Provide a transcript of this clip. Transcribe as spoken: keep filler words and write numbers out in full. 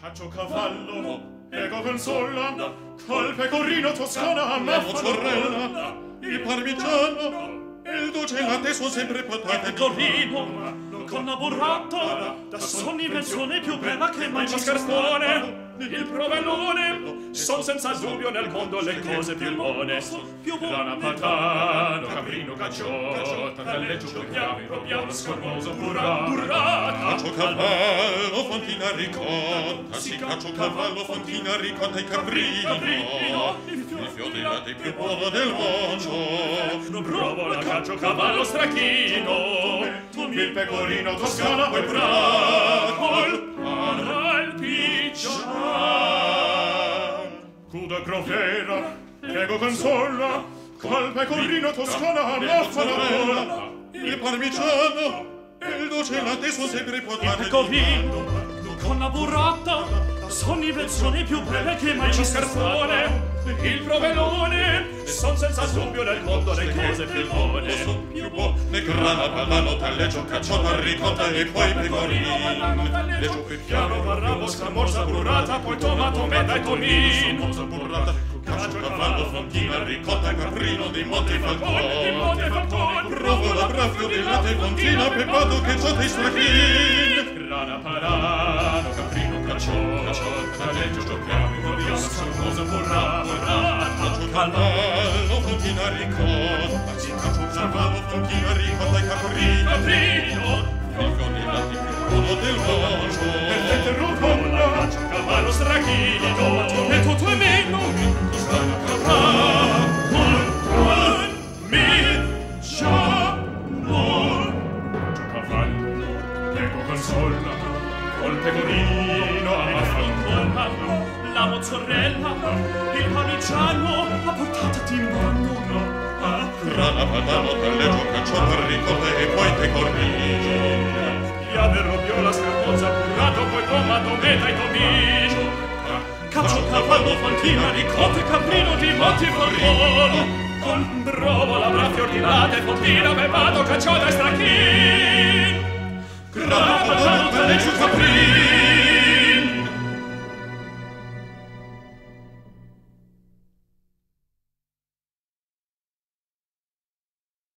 Caccio cavallo, ego consola, col pecorino toscana, ma mozzarella, il parmigiano, il dolce latte sono sempre patate. Il pecorino, con la burrata, da sonni pensione più bella che mai mascarpone. Il provellone, son senza dubbio nel mondo le cose più buone. Grana padano, caprino, cacciotta, talleggio, chiaro, piano, scormoso, burrata. Caccio cavallo, fontina ricotta, sì, caccio cavallo, fontina ricotta e caprino. Il fiore latte più buono del mondo. Provo la caccio cavallo stracchino, il pecorino toscana poi bracol, al piccione. Cuda crofera, ego consola, col pecorino toscana la farella, il parmigiano, il dolce latte sono sempre potate. Il pecorino, con la burrata, sono invenzioni più belle che mai mascarpone. Il provellone, son senza dubbio nel mondo le cose più buone. Più buone, grana, padano, talleggio, cacciotta, ricotta e poi pecorino. Leggio più piano, barrabo, scamorza, burrata, poi tomato, meta e tomino. Caccio, cavallo, fontina, ricotta, caprino, di monte falcone. Provola, braffio, di latte, fontina, pepato, cacciotta e strachin. Grana, padano, caprino, cacciotta, talleggio, giocchiamo, via, scormosa, burrata. Caccio cavallo, fontina ricotta, sì, caccio cavallo, fontina ricotta e caprino. Caprino, il fiore latte più buono del mondo. Perfetto rucola, caccio cavallo strachino, e tutto è meno, costano cavallo, parmigiano. Caccio cavallo, ego consola, col pecorino a fanculo. La mozzarella, il parmigiano, a portata di mano. Grana, padano, talleggio, cacciotta, ricotta e poi pecorino. Piavero, viola, scarpozza, burrato, poi tomato, meta e tomino. Caccio, cavallo, fontina, ricotta e caprino di monte falcone. Con brovola, braffio, di latte, fontina, pepato, cacciotta e strachin. Grana, padano, talleggio, caprino.